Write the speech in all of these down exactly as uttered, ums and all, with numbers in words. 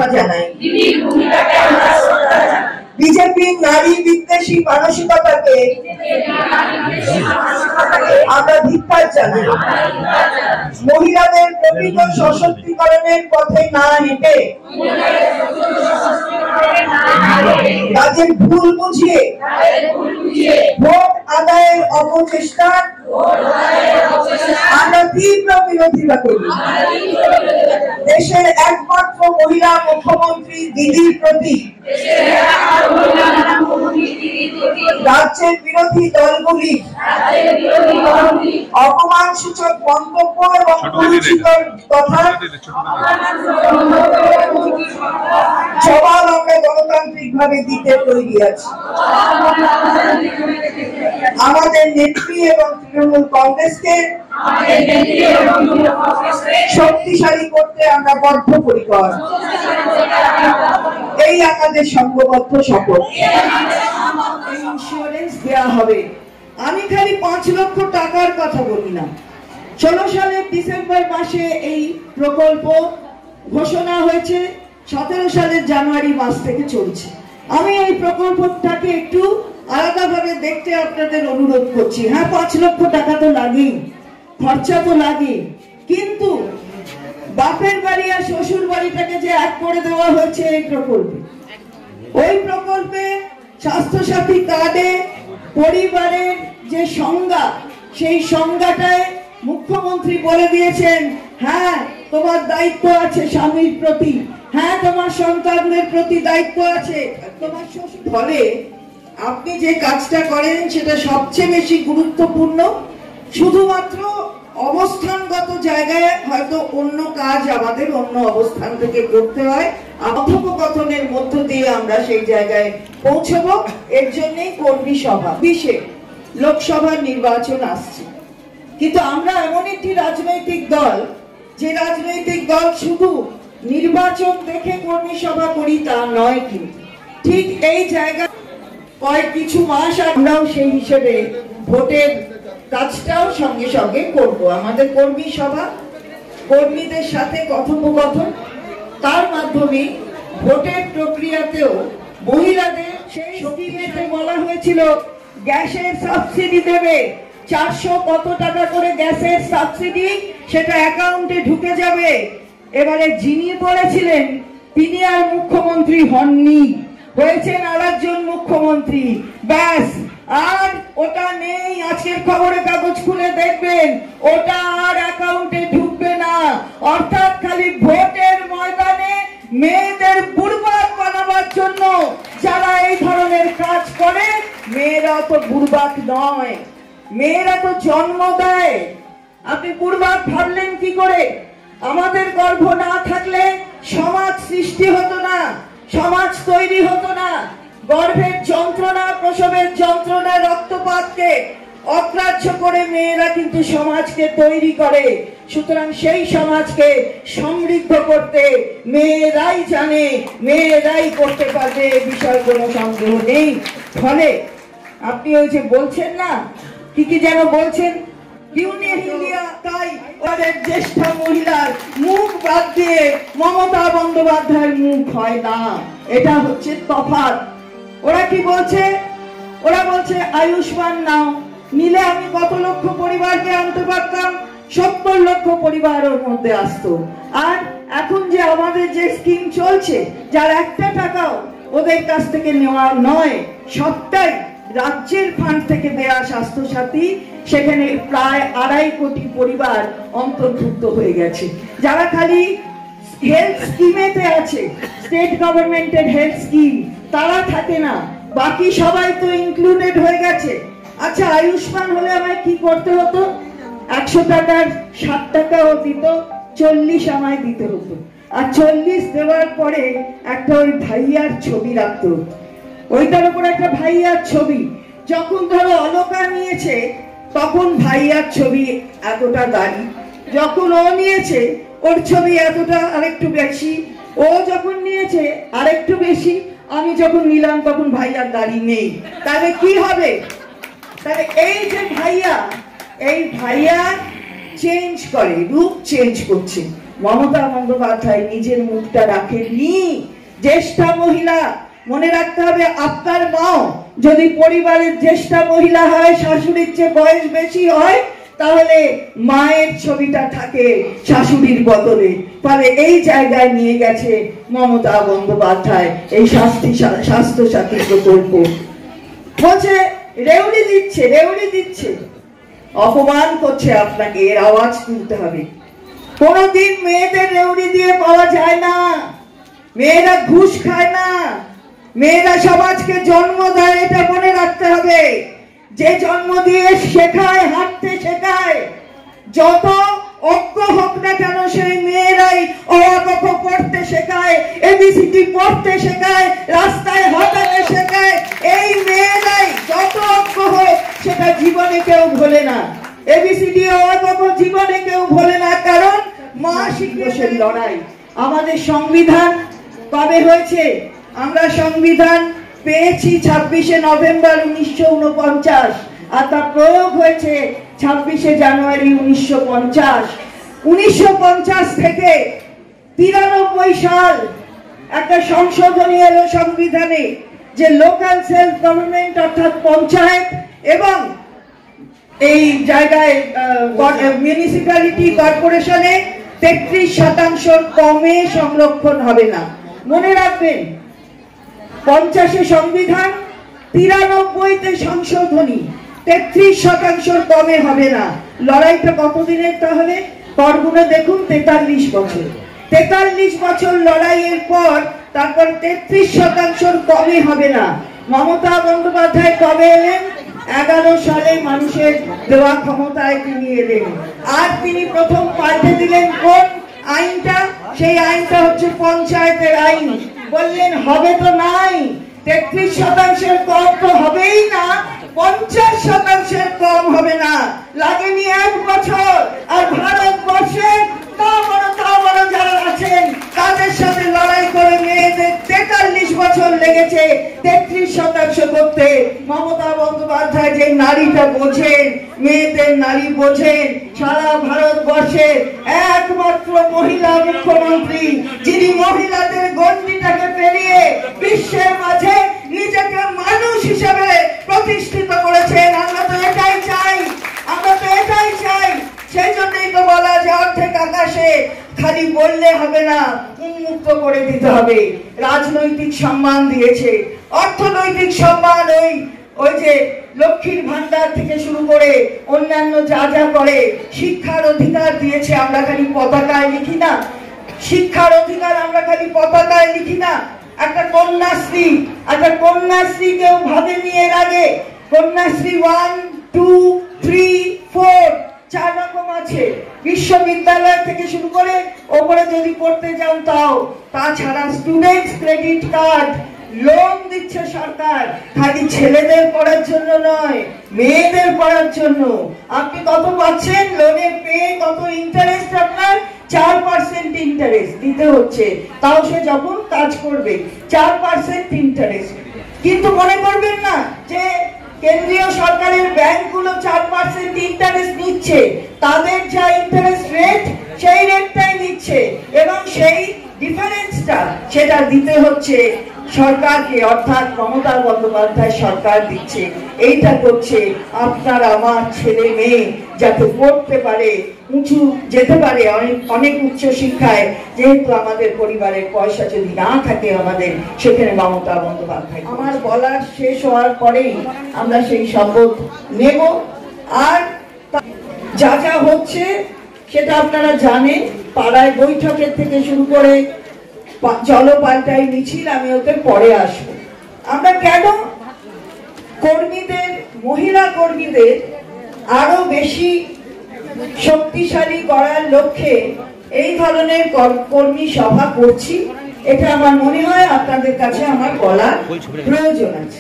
জানাই। বিজেপির নারী বিদ্বেষী মানসিকতাকে আমরা ধিক্কার জানাই। মহিলাদের প্রকৃত সশক্তিকরণের পথে না হেঁটে তাদের ভুল বুঝিয়ে ভোট আদায়ের অপচেষ্টা আমরা তীব্র বিরোধিতা করি। দেশের একমাত্র মহিলা মুখ্যমন্ত্রী দিদির প্রতি রাজ্যের বিরোধী দলগুলি অপমানসূচক মন্তব্য এবং কুরুচিকর কথা জবাব আমরা গণতান্ত্রিক ভাবে দিতে তৈরি আছি। আমাদের নেত্রী এবং তৃণমূল কংগ্রেসকে শক্তিশালী করতে আমরা বদ্ধপরিকর। এই আমাদের সংঘবদ্ধ শপথ। ইন্স্যুরেন্স দেওয়া হবে। আমি খালি পাঁচ লক্ষ টাকার কথা বলি না। ষোলো সালের ডিসেম্বর মাসে এই প্রকল্প ঘোষণা হয়েছে, সতেরো সালের জানুয়ারি মাস থেকে চলছে। আমি এই প্রকল্পটাকে একটু আলাদাভাবে দেখতে আপনাদের অনুরোধ করছি। হ্যাঁ, পাঁচ লক্ষ টাকা তো লাগেই, খরচা তো লাগে, কিন্তু বাপের বাড়ি আর শ্বশুর বাড়িটাকে যে এক করে দেওয়া হয়েছে এই প্রকল্পে, ওই প্রকল্পে স্বাস্থ্যসাথী কার্ডে পরিবারের যে সংজ্ঞা, সেই সংজ্ঞাটায় মুখ্যমন্ত্রী বলে দিয়েছেন, হ্যাঁ তোমার দায়িত্ব আছে স্বামীর প্রতি, হ্যাঁ তোমার সন্তানদের প্রতি দায়িত্ব আছে, তোমার শ্বশুর। ফলে আপনি যে কাজটা করেন সেটা সবচেয়ে বেশি গুরুত্বপূর্ণ। শুধুমাত্র অবস্থানগত জায়গায় হয়তো অন্য কাজ আমাদের অন্য অবস্থান থেকে করতে হয়, কথোপকথনের মধ্য দিয়ে আমরা সেই জায়গায় পৌঁছবো। এর জন্যই কর্মী সভা। বিশে লোকসভার নির্বাচন আসছে, কিন্তু আমরা এমন একটি রাজনৈতিক দল যে রাজনৈতিক দল শুধু নির্বাচন দেখে কর্মী সভা করি তা নয়। কিন্তু ঠিক এই জায়গায় কয়েক কিছু মাস আমরাও সেই হিসেবে ভোটের কাজটাও সঙ্গে সঙ্গে করব। আমাদের কর্মী সভা, কর্মীদের সাথে কথোপকথন, তার মাধ্যমে ভোটের প্রক্রিয়াতেও মহিলাদের সেই স্কিমেতে বলা হয়েছিল গ্যাসের সাবসিডি দেবে, চারশো কত টাকা করে গ্যাসের সাবসিডি, সেটা অ্যাকাউন্টে ঢুকে যাবে। এবারে যিনি বলেছিলেন তিনি আর মুখ্যমন্ত্রী হননি, হয়েছেন আর একজন মুখ্যমন্ত্রী, ব্যাস। আর ওটা নেই, আজকের খবরের কাগজ খুলে দেখবেন ওটা আর অ্যাকাউন্টে ঢুকবে না। অর্থাৎ খালি ভোটের ময়দানে মেয়েদের বুড়বাক বানাবার জন্য যারা এই ধরনের কাজ করে, মেয়েরা তো বুড়বাক নয়, মেয়েরা তো জন্ম দেয়। আপনি বুড়বাক ভাবলেন কি করে? আমাদের গর্ভ না থাকলে সমাজ সৃষ্টি হতো না, সমাজ তৈরি হতো না। গর্ভের যন্ত্রণা, প্রসবের যন্ত্রণা, রক্তপাতকে অগ্রাহ্য করে মেয়েরা কিন্তু সমাজকে তৈরি করে। সুতরাং সেই সমাজকে সমৃদ্ধ করতে মেয়েরাই জানে, মেয়েরাই করতে পারবে, এ বিষয়ে কোনো সন্দেহ নেই। ফলে আপনি ওই যে বলছেন না, কি কি যেন বলছেন, তাই ওদের জ্যেষ্ঠ মহিলার মুখ বাদ দিয়ে মমতা বন্দ্যোপাধ্যায়ের মুখ হয় না, এটা হচ্ছে তফাৎ। ওরা কি বলছে? ওরা বলছে আয়ুষ্মান নাও, নিলে আমি কত লক্ষ পরিবারকে আনতে পারতাম, সত্তর লক্ষ পরিবার ওর মধ্যে আসতো। আর এখন যে আমাদের যে স্কিম চলছে, যার একটা টাকাও ওদের কাছ থেকে নেওয়া নয়, সবটাই রাজ্যের ফান্ড থেকে দেয়া স্বাস্থ্যসাথী, সেখানে প্রায় আড়াই কোটি পরিবার অন্তর্ভুক্ত হয়ে গেছে। যারা খালি হেলথ স্কিমেতে আছে, স্টেট গভর্নমেন্টের হেলথ স্কিম, তারা থাকে না, বাকি সবাই তো ইনক্লুডেড হয়ে গেছে। আচ্ছা, আয়ুষ্মান হলে আমায় কি করতে হতো? একশো টাকার ষাট টাকাও দিত, চল্লিশ আমায় দিতে হতো। আর চল্লিশ দেওয়ার পরে একটা ওই ভাইয়ার ছবি রাখতো, ওইটার উপর একটা ভাইয়ার ছবি। যখন ধরো অলকা নিয়েছে তখন ভাইয়ার ছবি এতটা দাঁড়ি, যখন ও নিয়েছে ওর ছবি এতটা আরেকটু বেশি, ও যখন নিয়েছে আরেকটু বেশি, আমি যখন নিলাম তখন ভাইয়ার দাঁড়ি নেই। তাহলে কি হবে? তাহলে এই যে ভাইয়া, এই ভাইয়া চেঞ্জ করে, রূপ চেঞ্জ করছে। মমতা বন্দ্যোপাধ্যায় নিজের মুখটা রাখেননি। জ্যেষ্ঠা মহিলা, মনে রাখতে হবে আপনার মাও যদি পরিবারের জ্যেষ্ঠা মহিলা হয়, শাশুড়ির চেয়ে বয়স বেশি হয়, তাহলে মায়ের ছবিটা থাকে শাশুড়ির বদলে। ফলে এই জায়গায় নিয়ে গেছে মমতা বন্দ্যোপাধ্যায় এই স্বাস্থ্য স্বাস্থ্য সাথী প্রকল্প। বলছে রেউড়ি দিচ্ছে, রেউড়ি দিচ্ছে, অপমান করছে আপনাকে, এর আওয়াজ তুলতে হবে। কোনদিন মেয়েদের রেউড়ি দিয়ে পাওয়া যায় না, মেয়েরা ঘুষ খায় না, মেয়েরা সমাজকে জন্ম দেয়, এটা মনে রাখতে হবে। যে জন্ম দিয়ে শেখায়, হাঁটতে শেখায়, যত অজ্ঞ হোক না কেন সেই মেয়েরাই অ আ ক খ পড়তে শেখায়, এবিসিডি পড়তে শেখায়, রাস্তায় হাঁটাতে শেখায়। এই মেয়েরাই যত অজ্ঞ হোক সেটা জীবনে কেউ ভোলে না, এবিসিডি অ আ ক খ জীবনে কেউ ভোলে না, কারণ মা শিক্ষকের লড়াই। আমাদের সংবিধান কবে হয়েছে? আমরা সংবিধান পেয়েছি ছাব্বিশে নভেম্বর উনিশশো উনপঞ্চাশ, আর তার প্রয়োগ হয়েছে ছাব্বিশে জানুয়ারি উনিশশো পঞ্চাশ। উনিশশো পঞ্চাশ থেকে তিরানব্বই সাল একটা সংশোধনী এলো সংবিধানে, যে লোকাল সেলফ গভর্নমেন্ট অর্থাৎ পঞ্চায়েত এবং এই জায়গায় মিউনিসিপ্যালিটি কর্পোরেশনে তেত্রিশ শতাংশ কমে সংরক্ষণ হবে না। মনে রাখবেন, পঞ্চাশে সংবিধান, তিরানব্বইতে সংশোধনী, তেত্রিশ শতাংশের কমে হবে না। লড়াইটা কতদিনের তাহলে? করগুনে দেখুন, তেতাল্লিশ বছর। তেতাল্লিশ বছর লড়াইয়ের পর তারপর তেত্রিশ শতাংশের কমে হবে না। মমতা বন্দ্যোপাধ্যায় কবে এলেন? এগারো সালে মানুষের দেওয়া ক্ষমতায় তিনি এলেন। আর তিনি প্রথম পাল্টে দিলেন কোন আইনটা? সেই আইনটা হচ্ছে পঞ্চায়েতের আইন। বললেন হবে তো নাই, তেত্রিশ শতাংশের কম তো হবেই না, পঞ্চাশ শতাংশের কম হবে না। লাগেনি এক বছর, আর ভারতবর্ষে তা বড় তা বড় যারা আছেন তাদের সাথে লড়াই করে মেয়েদের তেতাল্লিশ বছর লেগেছে তেত্রিশ শতাংশ করতে। মমতা বন্দ্যোপাধ্যায় যে নারীটা বোঝেন, মেয়েদের নারী বোঝেন, সারা ভারতবর্ষের একমাত্র মহিলা মুখ্যমন্ত্রী, যিনি মহিলাদের গণ্ডিটাকে পেরিয়ে বিশ্বের মাঝে নিজেকে মানুষ হিসেবে প্রতিষ্ঠিত করেছেন। আমরা তো এটাই চাই, আমরা তো এটাই চাই। সেই জন্যই তো বলা যে অর্ধেক আকাশে খালি বললে হবে না, উন্মুক্ত করে দিতে হবে। রাজনৈতিক সম্মান দিয়েছে, অর্থনৈতিক সম্মান, ওই ওই যে লক্ষ্মীর ভান্ডার থেকে শুরু করে অন্যান্য যা যা করে, শিক্ষার অধিকার দিয়েছে। আমরা খালি পতাকায় লিখি না, শিক্ষার অধিকার আমরা খালি পতাকায় লিখি না। একটা কন্যাশ্রী, একটা কন্যাশ্রী কেউ ভাবেনি এর আগে। Kanyashree one two three four চার রকম আছে, বিশ্ববিদ্যালয় থেকে শুরু করে ওপরে যদি পড়তে যান তাও। তাছাড়া স্টুডেন্টস ক্রেডিট কার্ড, লোন দিচ্ছে সরকার, খালি ছেলেদের পড়ার জন্য নয়, মেয়েদের পড়ার জন্য। আপনি কত পাচ্ছেন লোনে? পেয়ে কত ইন্টারেস্ট আপনার? চার পার্সেন্ট ইন্টারেস্ট দিতে হচ্ছে, তাও সে যখন কাজ করবে চার পার্সেন্ট ইন্টারেস্ট। কিন্তু মনে করবেন না যে কেন্দ্রীয় সরকারের ব্যাংকগুলো চার পার্সেন্ট ইন্টারেস্ট নিচ্ছে, তাদের যা ইন্টারেস্ট রেট সেই রেটটাই নিচ্ছে, এবং সেই ডিফারেন্সটা সেটা দিতে হচ্ছে সরকারকে, অর্থাৎ মমতা বন্দ্যোপাধ্যায় সরকার দিচ্ছে। এইটা করছে আপনার আমার ছেলে মেয়ে যাতে পড়তে পারে, উঁচু যেতে পারে, অনেক অনেক উচ্চ শিক্ষায়। যেহেতু আমাদের পরিবারের পয়সা যদি না থাকে আমাদের, সেখানে মমতা বন্দ্যোপাধ্যায়। আমার বলার শেষ হওয়ার পরেই আমরা সেই শপথ নেব। আর যা যা হচ্ছে সেটা আপনারা জানেন, পাড়ায় বৈঠকের থেকে শুরু করে চলো পাল্টাই মিছিল, আমি ওতে পরে আসবো। আমরা কেন কর্মীদের, মহিলা কর্মীদের আরো বেশি শক্তিশালী করার লক্ষ্যে এই ধরনের কর্মী সভা করছি, এটা আমার মনে হয় আপনাদের কাছে আমার বলার প্রয়োজন আছে।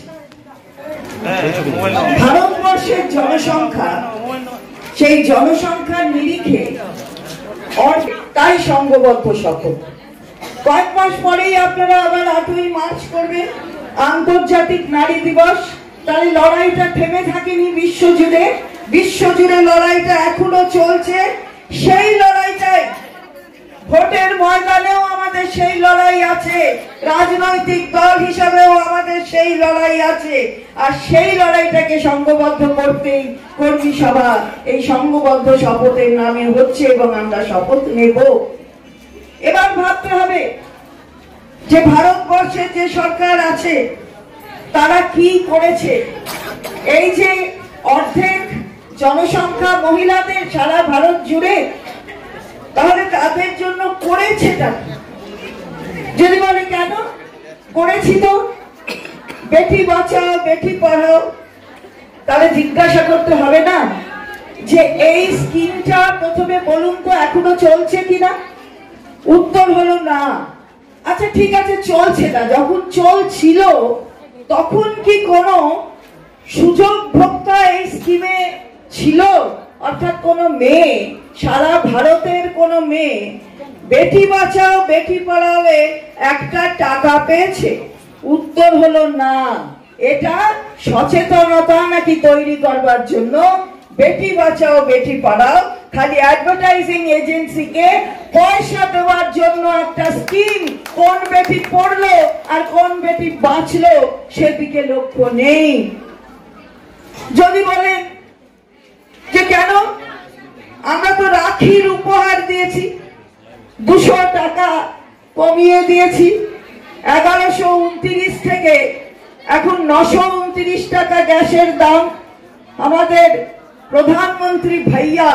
ভারতবর্ষের জনসংখ্যা, সেই জনসংখ্যার নিরিখে তাই সংঘবদ্ধ শপথ। কয়েক মাস পরেই আপনারা আবার আটই মার্চ করবেন, আন্তর্জাতিক নারী দিবস। তাই লড়াইটা থেমে থাকেনি বিশ্বজুড়ে, বিশ্বজুড়ে লড়াইটা এখনো চলছে। সেই লড়াইটাই ভোটের ময়দানেও আমাদের সেই লড়াই আছে, রাজনৈতিক দল হিসাবেও আমাদের সেই লড়াই আছে। আর সেই লড়াইটাকে সংঘবদ্ধ করতেই কর্মী সভা এই সংঘবদ্ধ শপথের নামে হচ্ছে এবং আমরা শপথ নেব। এবার ভাবতে হবে যে ভারতবর্ষের যে সরকার আছে তারা কি করেছে। এই যে অর্ধেক জনসংখ্যা মহিলাদের সারা ভারত জুড়ে, তাহলে তাদের জন্য করেছেটা যদি বলে কেন করেছি, তো বেটি বাঁচাও বেটি পড়াও, তাহলে জিজ্ঞাসা করতে হবে না যে এই স্কিমটা প্রথমে বলুন তো এখনো চলছে কিনা? উত্তর হলো না। আচ্ছা ঠিক আছে, চলছে না, যখন চলছিল তখন কি কোনো সুযোগ ভোক্তা এই স্কিমে ছিল? অর্থাৎ কোন মেয়ে, সারা ভারতের কোন মেয়ে বেটি বাঁচাও বেটি পড়াও একটা টাকা পেয়েছে? উত্তর হলো না। এটা সচেতনতা নাকি তৈরি করবার জন্য বেটি বাঁচাও বেটি পড়াও খালি অ্যাডভার্টাইজিং এজেন্সিকে পয়সা দেওয়ার জন্য একটা স্কিম। কোন বেটি পড়লো আর কোন বেটি বাঁচলো সেদিকে লক্ষ্য নেই। যদি বলেন যে কেন, আমরা তো রাখির উপহার দিয়েছি, দুশো টাকা কমিয়ে দিয়েছি, এগারোশো উনত্রিশ থেকে এখন নশো উনত্রিশ টাকা গ্যাসের দাম। আমাদের প্রধানমন্ত্রী ভাইয়া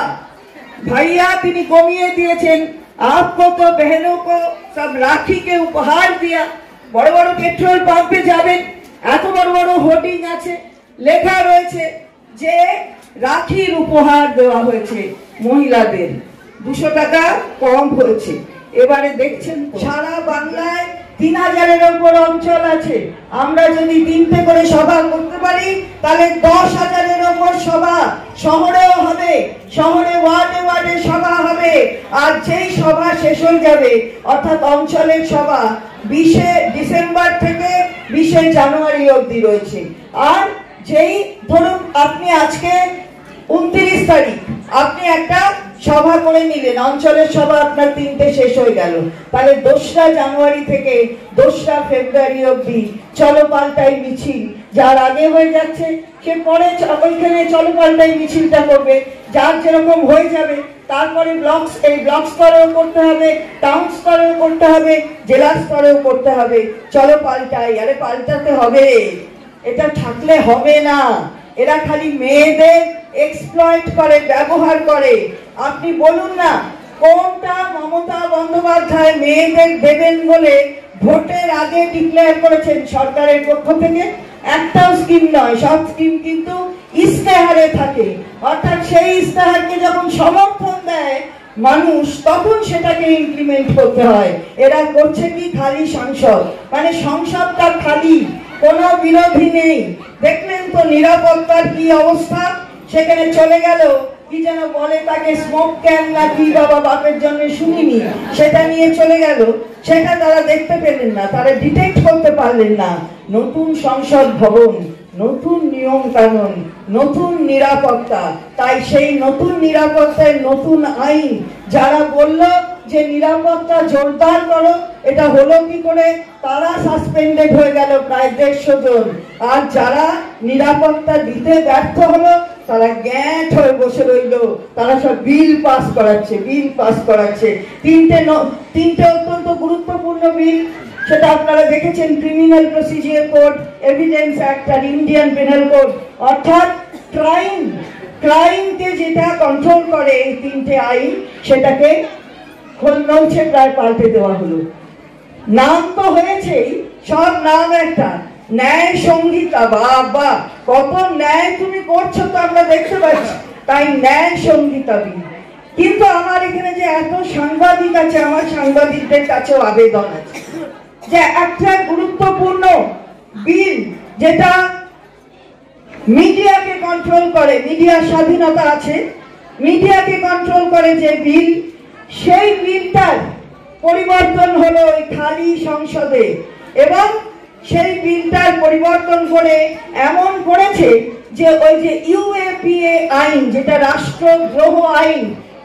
ভাইয়া তিনি কমিয়ে দিয়েছেন। आपको तो बहनों को सब राखी के उपहार दिया। বড় বড় পেট্রোল পাম্পে যাবেন, এত বড় বড় হোর্ডিং আছে, লেখা রয়েছে যে রাখির উপহার দেওয়া হয়েছে মহিলাদের, দুশো টাকা কম হয়েছে। এবারে দেখছেন সারা বাংলায় তিন হাজারের উপর অঞ্চল আছে। আমরা যদি তিনটে করে সভা করতে পারি তাহলে দশ হাজারের উপর সভা শহরেও হবে, শহরে ওয়ার্ডে ওয়ার্ডে সভা হবে। আর যেই সভা শেষ হয়ে যাবে অর্থাৎ অঞ্চলের সভা বিশে ডিসেম্বর থেকে বিশে জানুয়ারি অবধি রয়েছে। আর যেই ধরুন আপনি আজকে উনত্রিশ তারিখ আপনি একটা সভা করে নিলেন, অঞ্চলের সভা আপনার তিনটে শেষ হয়ে গেল, তাহলে দোসরা জানুয়ারি থেকে দোসরা ফেব্রুয়ারি অবধি চলো পাল্টাই মিছিল। যার আগে হয়ে যাচ্ছে সে পরে ওইখানে চলো পাল্টাই মিছিলটা করবে, যার যেরকম হয়ে যাবে। তারপরে ব্লক এই ব্লক স্তরেও করতে হবে, টাউন স্তরেও করতে হবে, জেলা স্তরেও করতে হবে। চলো পাল্টাই, আরে পাল্টাতে হবে, এটা থাকলে হবে না। এরা খালি মেয়েদের এক্সপ্লয়েট করে, ব্যবহার করে। আপনি বলুন না কোনটা মমতা বন্দ্যোপাধ্যায় মেয়েদের দেবেন বলে ভোটের আগে ডিক্লেয়ার করেছেন সরকারের পক্ষ থেকে? একটাও স্কিম নয়, সব স্কিম কিন্তু ইস্তেহারে থাকে। অর্থাৎ সেই ইস্তেহারকে যখন সমর্থন দেয় মানুষ তখন সেটাকে ইমপ্লিমেন্ট করতে হয়। এরা করছে কি খালি সংসদ, মানে সংসদটা খালি, কোনো বিরোধী নেই। দেখলেন তো নিরাপত্তার কি অবস্থা, সেখানে চলে গেল কি যেন বলে তাকে স্মোক ক্যান না কি বাবা বাপের জন্য শুনিনি, সেটা নিয়ে চলে গেল। সেটা তারা দেখতে পেলেন না, তারা ডিটেক্ট করতে পারলেন না। নতুন সংসদ ভবন, নতুন নিয়ম কানুন, নতুন নিরাপত্তা। তাই সেই নতুন নিরাপত্তায় নতুন আইন। যারা বলল যে নিরাপত্তা জোরদার করো, এটা হলো কি করে? তারা সাসপেন্ডেড হয়ে গেল প্রায় দেড়শো জন। আর যারা নিরাপত্তা দিতে ব্যর্থ হলো তারা গ্যাট হয়ে বসে রইল, তারা সব বিল পাস করাচ্ছে, বিল পাস করাচ্ছে। তিনটে তিনটে অত্যন্ত গুরুত্বপূর্ণ বিল, সেটা আপনারা দেখেছেন, criminal procedure code, evidence act আর ইন্ডিয়ান পেনাল কোড। অর্থাৎ ক্রাইম ক্রাইমকে যেটা কন্ট্রোল করে এই তিনটে আইন, সেটাকে খোলনৌছে প্রায় পাল্টে দেওয়া হলো। নাম তো হয়েছেই, সব নাম একটা ন্যায় সংহিতা। বাবা কত ন্যায় তুমি করছো তো আমরা দেখতে পাচ্ছি, তাই ন্যায় সংহিতা বিল। কিন্তু আমার এখানে যে এত সাংবাদিক আছে, আমার সাংবাদিকদের কাছেও আবেদন আছে যে একটা গুরুত্বপূর্ণ বিল যেটা মিডিয়াকে কন্ট্রোল করে, মিডিয়ার স্বাধীনতা আছে, মিডিয়াকে কন্ট্রোল করে যে বিল, সেই বিলটার পরিবর্তন হলো ওই খালি সংসদে। এবং সেই বিলটার পরিবর্তন করে এমন করেছে যে ওই যে ইউএপিএ আইন, যেটা রাষ্ট্রদ্রোহ আইন,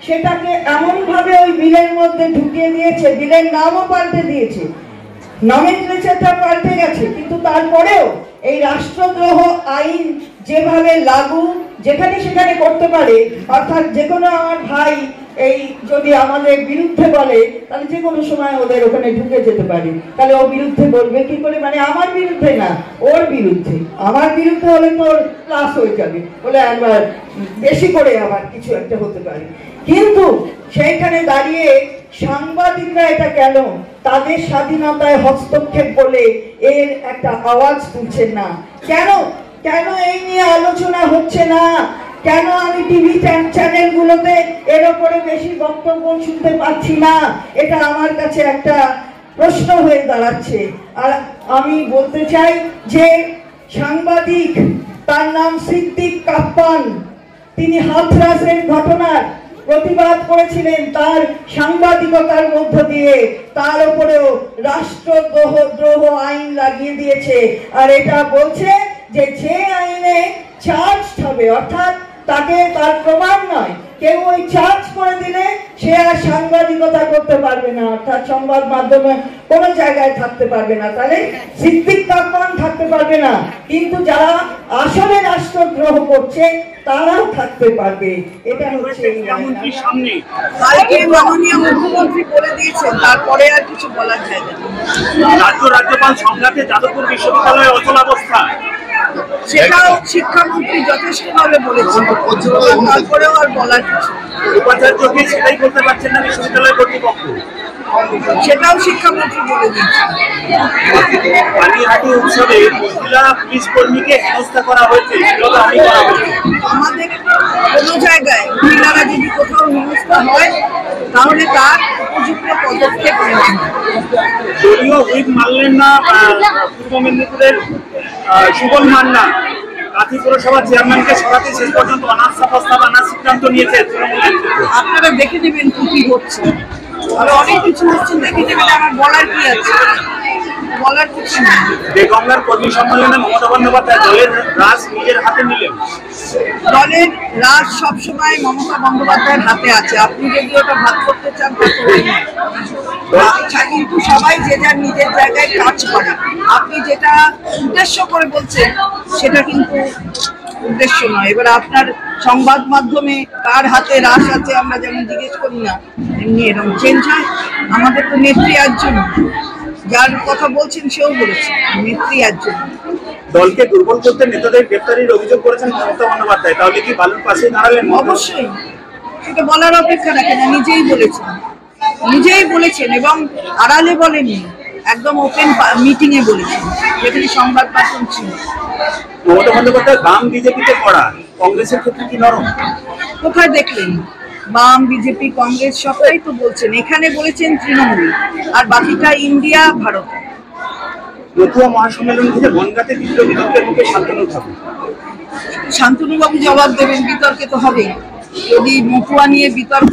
সেটাকে এমন ভাবে ওই বিলের মধ্যে ঢুকিয়ে দিয়েছে, বিলের নামও পাল্টে দিয়েছে, নমিনক্লেচারটা পাল্টে গেছে, কিন্তু তারপরেও এই রাষ্ট্রদ্রোহ আইন যেভাবে লাগু যেখানে সেখানে করতে পারে, অর্থাৎ যে কোনো আমার ভাই এই যদি আমাদের বিরুদ্ধে বলে তাহলে যে কোনো সময় ওদের ওখানে ঢুকে যেতে পারে, তাহলে ও বিরুদ্ধে বলবে কি করে, মানে আমার বিরুদ্ধে না ওর বিরুদ্ধে, আমার বিরুদ্ধে হলে তো ওর প্লাস হয়ে যাবে, বলে একবার বেশি করে আবার কিছু একটা হতে পারে। কিন্তু সেইখানে দাঁড়িয়ে সাংবাদিকরা এটা কেন তাদের স্বাধীনতায় হস্তক্ষেপ বলে এর একটা আওয়াজ তুলছেন না? কেন কেন এই নিয়ে আলোচনা হচ্ছে না? কেন আমি টিভি চ্যানেলগুলোতে এর উপরে বেশি বক্তব্য শুনতে পাচ্ছি না? এটা আমার কাছে একটা প্রশ্ন হয়ে দাঁড়াচ্ছে। আর আমি বলতে চাই যে সাংবাদিক, তার নাম সিদ্দিক কাপ্পান, তিনি হাথরাসের ঘটনার প্রতিবাদ করেছিলেন তার সাংবাদিকতার মধ্য দিয়ে, তার উপরেও রাষ্ট্রদ্রোহ দ্রোহ আইন লাগিয়ে দিয়েছে। আর এটা বলছে যে যে আইনে চার্জ হবে, অর্থাৎ তাকে তার প্রমাণ নয়, কেউ ওই চার্জ করে দিলে সে আর সাংবাদিকতা করতে পারবে না, অর্থাৎ সংবাদ মাধ্যমে কোনো জায়গায় থাকতে পারবে না, তাহলে সিদ্দিক কাপ্পান থাকতে পারবে না, কিন্তু যারা আসলে রাষ্ট্রদ্রোহ করছে তারাও থাকতে পারবে। এটা হচ্ছে সামনে কালকে মাননীয় মুখ্যমন্ত্রী বলে দিয়েছেন, তারপরে আর কিছু বলার যায় না। রাজ্য রাজ্যপাল সংঘাতে যাদবপুর বিশ্ববিদ্যালয়ে অচলাবস্থা, সেটাও শিক্ষামন্ত্রী যথেষ্ট ভাবে বলেছেন, তারপরেও আর বলার কিছু। উপাচার্যকে সেটাই করতে পারছেন না বিশ্ববিদ্যালয় কর্তৃপক্ষ, সেটাও শিক্ষামন্ত্রী বলে দিয়েছেন। পানিহাটি উৎসবে মহিলা পুলিশ কর্মীকে হেনস্থা করা হয়েছে, আমাদের কোনো জায়গায় মহিলারা যদি কোথাও হেনস্থা হয় তাহলে তার উপযুক্ত পদক্ষেপ নেওয়া হয়। দলীয় হুইপ মানলেন না পূর্ব মেদিনীপুরের সুবল মান্না, কাঁথি পুরসভা চেয়ারম্যানকে সরাতে শেষ পর্যন্ত অনাস্থা প্রস্তাব আনার সিদ্ধান্ত নিয়েছে তৃণমূলের। আপনারা দেখে নেবেন কি কি হচ্ছে, আর অনেক কিছু হচ্ছে, দেখে নেবেন, আমার বলার কি আছে, বলার কিছু নেই। বেগমগার কর্মী সম্মেলনে মমতা বন্দ্যোপাধ্যায় দলের রাজ নিজের হাতে নিলেন। দলের রাজ সবসময় মমতা বন্দ্যোপাধ্যায়ের হাতে আছে, আপনি যদি ওটা ভাগ করতে চান আচ্ছা, কিন্তু সবাই যে যার নিজের জায়গায় কাজ করে। আপনি যেটা উদ্দেশ্য করে বলছেন সেটা কিন্তু উদ্দেশ্য নয়। এবার আপনার সংবাদ মাধ্যমে কার হাতে রাশ আছে আমরা যেমন জিজ্ঞেস করি না, এমনি এরকম চেঞ্জ হয়। আমাদের তো নেত্রী একজন, যার কথা বলছেন সেও বলেছে নেত্রী একজন। দলকে দুর্বল করতে নেতাদের গ্রেফতারির অভিযোগ করেছেন মমতা বন্দ্যোপাধ্যায়, তাহলে কি বালুর পাশে দাঁড়ালেন? অবশ্যই, সেটা বলার অপেক্ষা রাখে না, নিজেই বলেছেন, নিজেই বলেছেন এবং আড়ালে বলেননি, একদম ওপেন মিটিং এ বলেছেন, যেখানে সংবাদ মাধ্যম ছিল। মমতা বন্দ্যোপাধ্যায় বাম বিজেপিতে পড়া, কংগ্রেসের ক্ষেত্রে কি নরম? কোথায় দেখলেন? বাম বিজেপি কংগ্রেস সবটাই তো বলছেন, এখানে বলেছেন তৃণমূল, আর বাকিটা ইন্ডিয়া ভারত। রতুয়া মহাসম্মেলন থেকে বনগাঁতে তীব্র বিতর্কের মুখে শান্তনু ঠাকুর। শান্তনু বাবু জবাব দেবেন, বিতর্কে তো হবেই। যদি মতুয়া নিয়ে বিতর্ক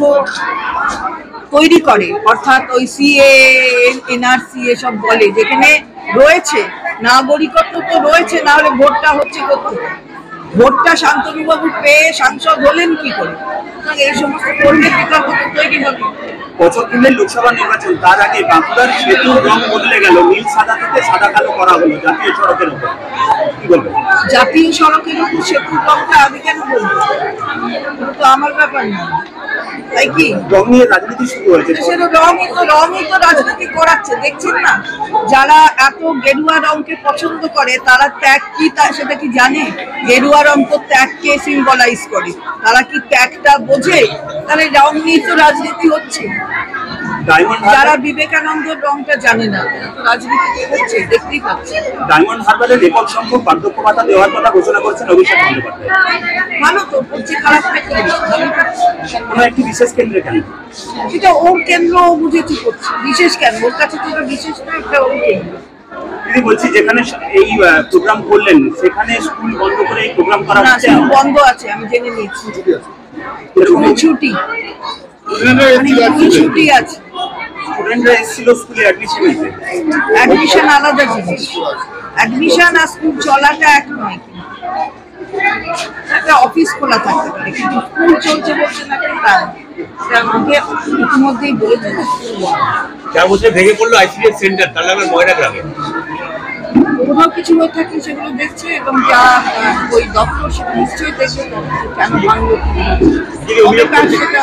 তৈরি করে, অর্থাৎ ওই সিএ এনআরসি এসব বলে, যেখানে রয়েছে নাগরিকত্ব তো রয়েছে, না হলে ভোটটা হচ্ছে কোথায়? ভোটটা শান্তনু বাবু পেয়ে সাংসদ হলেন কি করে? এই সমস্ত কর্মী বিতর্ক তো তৈরি হবে। বছর দিনের লোকসভা নির্বাচন, তার আগে বাঁকুড়ার সেতুর রং বদলে গেল, নীল সাদা থেকে সাদা কালো করা হলো জাতীয় সড়কের উপর। কি বলবেন? জাতীয় সড়কের উপর সেতুর রংটা আমি কেন বলবো? তো আমার ব্যাপার না, তাই কি? রং নিয়ে রাজনীতি শুরু হয়েছে, সেটা রঙই তো রঙই তো রাজনীতি করাচ্ছে, দেখছেন না? যারা এত গেরুয়া রংকে পছন্দ করে তারা ত্যাগ কি তা সেটা কি জানে? গেরুয়া রং তো ত্যাগকে সিম্বলাইজ করে, তারা কি ত্যাগটা বোঝে? তাহলে রং নিয়ে তো রাজনীতি হচ্ছে। যারা বিবেকানন্দের রংটা জানে না, রাজনীতি হচ্ছে, দেখতেই পাচ্ছে। ডায়মন্ড হারবারে রেকর্ড সংখ্যক বার্ধক্য ভাতা দেওয়ার কথা ঘোষণা করেছেন অভিষেক বন্দ্যোপাধ্যায়। ভালো তো, করছে, খারাপ নাকি? কোনো একটি বিশেষ কেন্দ্রে কেন? সেটা ওর কেন্দ্র, ও বুঝেছি করছে, বিশেষ কেন? ওর কাছে তো বিশেষ না, একটা ওর কেন্দ্র। দিদি বলছি, যেখানে এই প্রোগ্রাম করলেন সেখানে স্কুল বন্ধ করে এই প্রোগ্রাম করা হচ্ছে? বন্ধ আছে, আমি জেনে নিয়েছি, ছুটি ছুটি আছে। স্টুডেন্টরা এসেছিল স্কুলে অ্যাডমিশন নিতে। অ্যাডমিশন আলাদা জিনিস, অ্যাডমিশন আর স্কুল চলাটা এক নয়। একটা অফিস খোলা থাকতে পারে, কিন্তু স্কুল চলছে বলছে না কেন তা আমাকে ইতিমধ্যেই বলে দেবো। চার বছর ভেঙে পড়লো আইসিডিএস সেন্টার, তার নামে ময়না গ্রামে কোথাও কিছু হয়ে থাকে সেগুলো দেখছে, এবং যা ওই দপ্তর সেটা নিশ্চয়ই দেখবে কেন ভাঙলো সেটা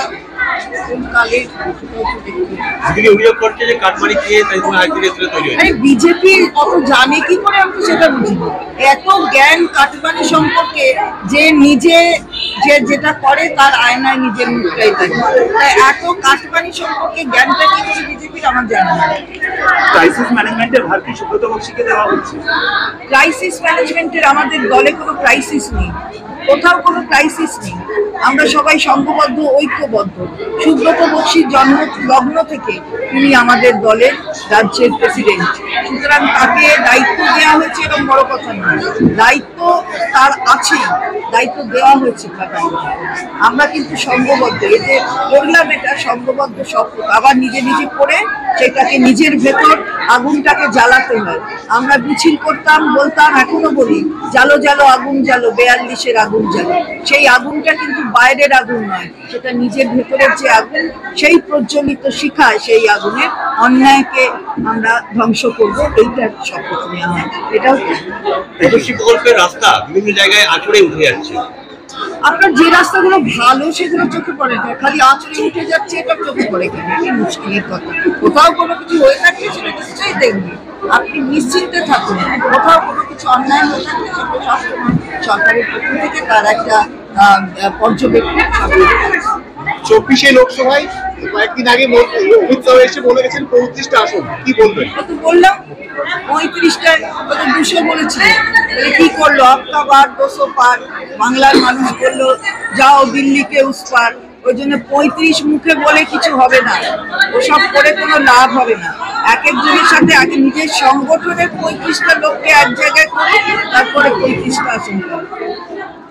অভিযোগ করছে যে কাটমানি খেয়ে তৈরি হয়েছে। বিজেপি অত জানে কি করে আমি তো সেটা বুঝি, এত জ্ঞান কাটমানি সম্পর্কে যে নিজে যে যেটা করে তার আয়নায় নিজের মুখটাই থাকে, তাই এত কাটমানি সম্পর্কে জ্ঞানটা কি করে বিজেপির আমার জানা না। ক্রাইসিস ম্যানেজমেন্টের ভার কি সুব্রত বক্সিকে দেওয়া হচ্ছে? ক্রাইসিস ম্যানেজমেন্টের আমাদের দলে কোনো ক্রাইসিস নেই, কোথাও কোনো ক্রাইসিস নেই, আমরা সবাই সংঘবদ্ধ ঐক্যবদ্ধ। সুব্রত বক্সির জন্ম লগ্ন থেকে তিনি আমাদের দলের রাজ্যের প্রেসিডেন্ট, সুতরাং তাকে দায়িত্ব দেওয়া হয়েছে এরকম বড় কথা নয়, দায়িত্ব তার আছে, দায়িত্ব দেওয়া হয়েছে তাকে। আমরা কিন্তু সংঘবদ্ধ, এই যে করলাম এটা সংঘবদ্ধ শপথ, আবার নিজে নিজে করে সেটাকে নিজের ভেতর আগুনটাকে জ্বালাতে হয়। আমরা মিছিল করতাম, বলতাম, এখনো বলি জালো জালো আগুন জ্বালো, বেয়াল্লিশের আগুন জ্বালো। সেই আগুনটা কিন্তু বাইরের আগুন নয়, সেটা নিজের ভেতরের যে আগুন, সেই প্রজ্বলিত শিখায় সেই আগুনের অন্যায়কে আমরা ধ্বংস করব, এইটার শপথ নেওয়া হয়। এটাও তেজস্বী প্রকল্পের রাস্তা বিভিন্ন জায়গায় আঁচড়ে উঠে যাচ্ছে। আপনার যে রাস্তাগুলো ভালো সেগুলো চোখে পড়ে না, খালি আঁচড়ে উঠে যাচ্ছে এটা চোখে পড়ে কেন? কি মুশকিলের কথা। কোথাও কোনো কিছু হয়ে থাকলে সেটা নিশ্চয়ই দেখবে, আপনি নিশ্চিন্তে থাকুন। কোথাও কোনো কিছু অন্যায় হয়ে থাকলে সেটা সবসময় সরকারের পক্ষ থেকে তার একটা পর্যবেক্ষণ। চব্বিশে লোকসভায় কয়েকদিন আগে অমিত শাহ এসে বলে গেছেন পঁয়ত্রিশটা আসন, কি বলবেন? তো বললাম পঁয়ত্রিশটা, দুশো বলেছিল, কি করলো? আপকা বার দুশো পার, বাংলার মানুষ বললো যাও দিল্লিকে উস পার। ওই জন্য পঁয়ত্রিশ মুখে বলে কিছু হবে না, ওসব করে কোনো লাভ হবে না। এক একজনের সাথে আগে নিজের সংগঠনের পঁয়ত্রিশটা লোককে এক জায়গায় করে তারপরে পঁয়ত্রিশটা আসন।